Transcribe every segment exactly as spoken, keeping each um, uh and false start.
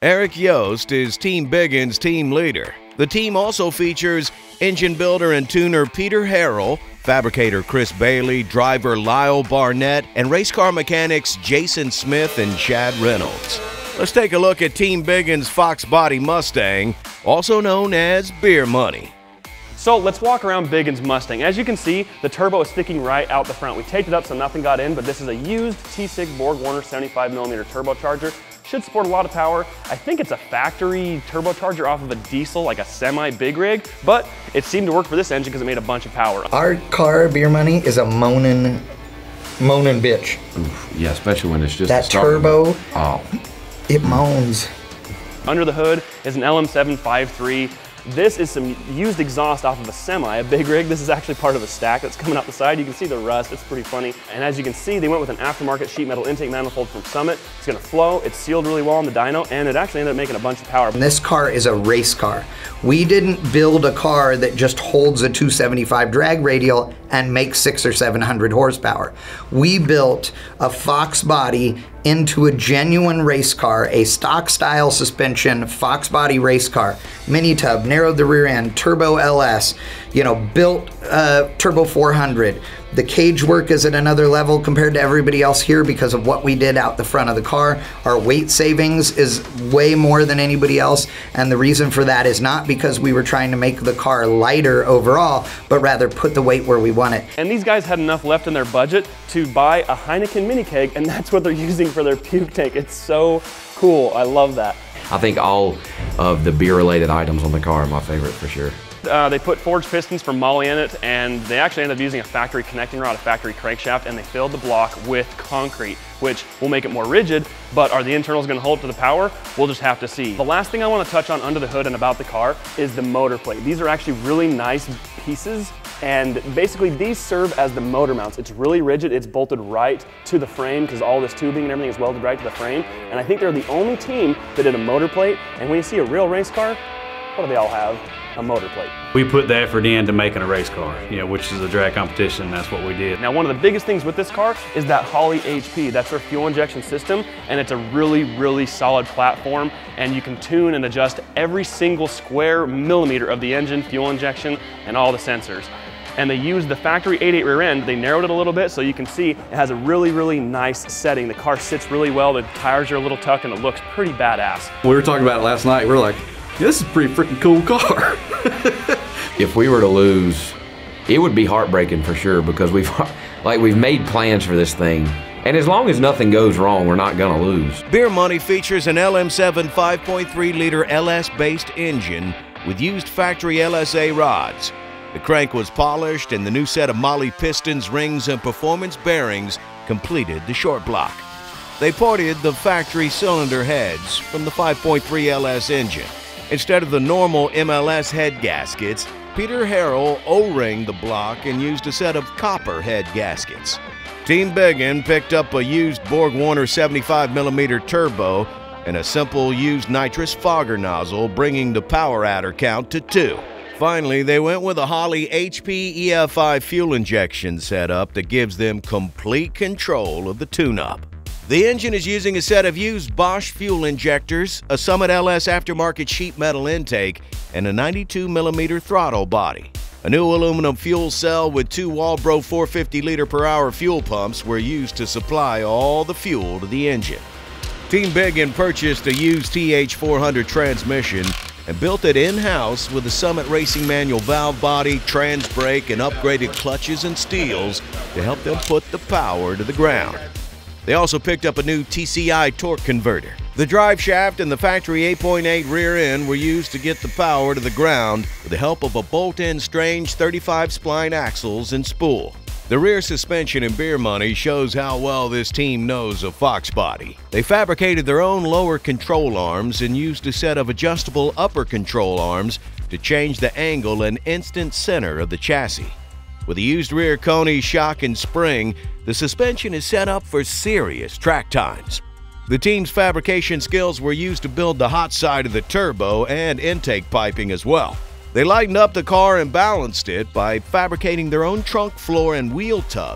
Eric Yost is Team Biggin's team leader. The team also features engine builder and tuner Peter Harrell, fabricator Chris Bailey, driver Lyle Barnett, and race car mechanics Jason Smith and Chad Reynolds. Let's take a look at Team Biggin's Fox Body Mustang, also known as Beer Money. So let's walk around Biggin's Mustang. As you can see, the turbo is sticking right out the front. We taped it up so nothing got in, but this is a used T six Borg-Warner seventy-five millimeter turbocharger. Should support a lot of power. I think it's a factory turbocharger off of a diesel, like a semi big rig, but it seemed to work for this engine because it made a bunch of power. Our car, Beer Money, is a moaning, moaning bitch. Oof, yeah, especially when it's just that turbo. Oh, it moans. Under the hood is an L M seven fifty-three. This is some used exhaust off of a semi, a big rig. This is actually part of a stack that's coming out the side. You can see the rust, it's pretty funny. And as you can see, they went with an aftermarket sheet metal intake manifold from Summit. It's gonna flow, it's sealed really well on the dyno, and it actually ended up making a bunch of power. And this car is a race car. We didn't build a car that just holds a two seventy-five drag radial and makes six or seven hundred horsepower. We built a Fox body into a genuine race car, a stock style suspension Fox body race car, mini tub, narrowed the rear end, turbo L S, you know, built uh, turbo four hundred. The cage work is at another level compared to everybody else here because of what we did out the front of the car. Our weight savings is way more than anybody else, and the reason for that is not because we were trying to make the car lighter overall, but rather put the weight where we want it. And these guys had enough left in their budget to buy a Heineken mini keg, and that's what they're using for their puke tank. It's so cool, I love that. I think all of the beer-related items on the car are my favorite for sure. Uh, they put forged pistons from Molly in it, and they actually ended up using a factory connecting rod, a factory crankshaft, and they filled the block with concrete, which will make it more rigid, but are the internals gonna hold up to the power? We'll just have to see. The last thing I wanna touch on under the hood and about the car is the motor plate. These are actually really nice pieces, and basically these serve as the motor mounts. It's really rigid, it's bolted right to the frame because all this tubing and everything is welded right to the frame, and I think they're the only team that did a motor plate, and when you see a real race car, what do they all have? A motor plate. We put the effort into making a race car, you know, which is a drag competition, that's what we did. Now, one of the biggest things with this car is that Holley H P. That's their fuel injection system, and it's a really, really solid platform, and you can tune and adjust every single square millimeter of the engine, fuel injection, and all the sensors. And they used the factory eight eight rear end. They narrowed it a little bit so you can see it has a really, really nice setting. The car sits really well, the tires are a little tucked, and it looks pretty badass. We were talking about it last night, we we're like, this is a pretty freaking cool car. If we were to lose, it would be heartbreaking for sure because we've like we've made plans for this thing. And as long as nothing goes wrong, we're not gonna lose. Beer Money features an L M seven five point three liter L S-based engine with used factory L S A rods. The crank was polished and the new set of Molly pistons, rings, and performance bearings completed the short block. They ported the factory cylinder heads from the five point three L S engine. Instead of the normal M L S head gaskets, Peter Harrell O-ringed the block and used a set of copper head gaskets. Team Biggin picked up a used Borg-Warner seventy-five millimeter turbo and a simple used nitrous fogger nozzle, bringing the power adder count to two. Finally, they went with a Holley H P E F I fuel injection setup that gives them complete control of the tune-up. The engine is using a set of used Bosch fuel injectors, a Summit L S aftermarket sheet metal intake, and a ninety-two millimeter throttle body. A new aluminum fuel cell with two Walbro four hundred fifty liter per hour fuel pumps were used to supply all the fuel to the engine. Team Biggin purchased a used T H four hundred transmission and built it in-house with a Summit Racing manual valve body, trans brake, and upgraded clutches and steels to help them put the power to the ground. They also picked up a new T C I torque converter. The drive shaft and the factory eight point eight rear end were used to get the power to the ground with the help of a bolt-in Strange thirty-five spline axles and spool. The rear suspension in Beer Money shows how well this team knows a Fox body. They fabricated their own lower control arms and used a set of adjustable upper control arms to change the angle and instant center of the chassis. With a used rear Coney shock and spring, the suspension is set up for serious track times. The team's fabrication skills were used to build the hot side of the turbo and intake piping as well. They lightened up the car and balanced it by fabricating their own trunk floor and wheel tubs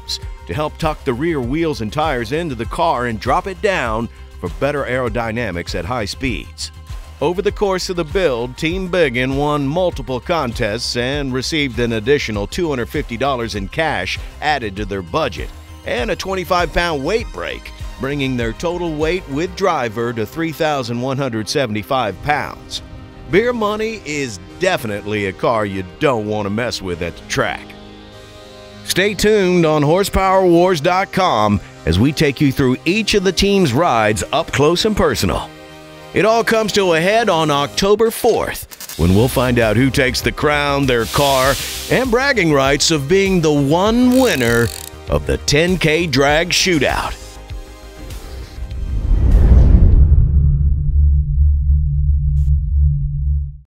to help tuck the rear wheels and tires into the car and drop it down for better aerodynamics at high speeds. Over the course of the build, Team Biggin won multiple contests and received an additional two hundred fifty dollars in cash added to their budget and a twenty-five pound weight break, bringing their total weight with driver to three thousand one hundred seventy-five pounds. Beer Money is definitely a car you don't want to mess with at the track. Stay tuned on horsepower wars dot com as we take you through each of the team's rides up close and personal. It all comes to a head on October fourth, when we'll find out who takes the crown, their car, and bragging rights of being the one winner of the ten K Drag Shootout.